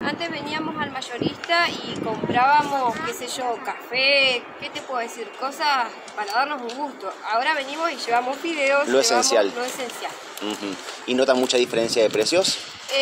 Antes veníamos al mayorista y comprábamos, qué sé yo, café, ¿qué te puedo decir? Cosas para darnos un gusto. Ahora venimos y llevamos fideos, Lo esencial. Lo esencial. ¿Y notan mucha diferencia de precios?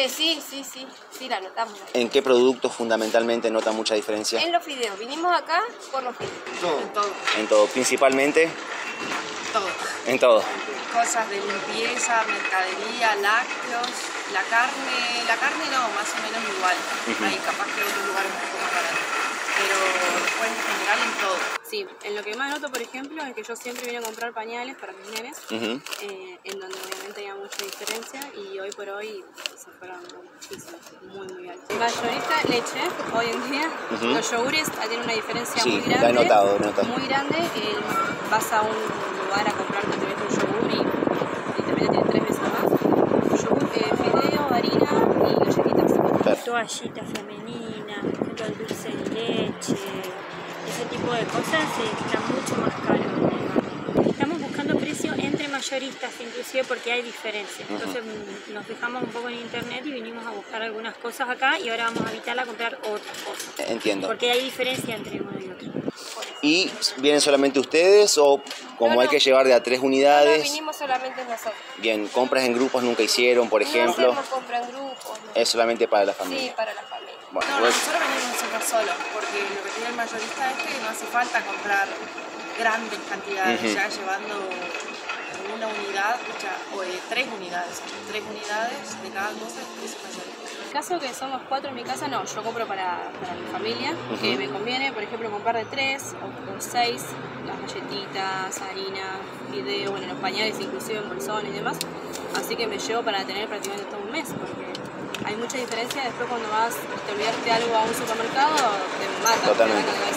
Sí, la notamos. ¿En qué productos fundamentalmente notan mucha diferencia? En los fideos, vinimos acá por los fideos. En todo. En todo, principalmente. Todo. En todo. Cosas de limpieza, mercadería, lácteos, la carne no, más o menos igual. Hay capaz que otros lugares un poco más baratos. Pero después en general en todo. Sí, en lo que más noto, por ejemplo, es que yo siempre vine a comprar pañales para mis nenes, en donde obviamente había mucha diferencia y hoy por hoy se fueron muchísimo, muy alto. Mayorista, leche, hoy en día, los yogures tienen una diferencia muy grande. Sí, la he notado, Muy grande, vas a un lugar a comprar un yogur y te tiene 3 veces más. Yogur, fideo, harina y galletitas. Toallita femenina, por ejemplo el dulce de leche, ese tipo de cosas están mucho más caros. Estamos buscando precios entre mayoristas inclusive porque hay diferencias. Entonces nos fijamos un poco en internet y vinimos a buscar algunas cosas acá y ahora vamos a evitar a comprar otras cosas. Entiendo. Porque hay diferencia entre uno y otro. ¿Y vienen solamente ustedes o como hay que llevar de a 3 unidades? No, vinimos solamente nosotros. Bien, compras en grupos nunca hicieron, por ejemplo. No hacemos compra en grupos. No. Es solamente para la familia. Sí, para la familia. Bueno, No, pues, nosotros venimos nosotros solos, porque lo que tiene el mayorista es que no hace falta comprar grandes cantidades, ya llevando una unidad, o 3 unidades de cada cosa, es mayorista. En caso que somos 4 en mi casa, no, yo compro para mi familia, que me conviene, por ejemplo, comprar de 3 o 6, las galletitas, harina, fideo, bueno, los pañales inclusive en bolsones y demás, así que me llevo para tener prácticamente todo un mes, porque hay mucha diferencia después cuando vas y te olvidaste algo a un supermercado, te mata. Totalmente.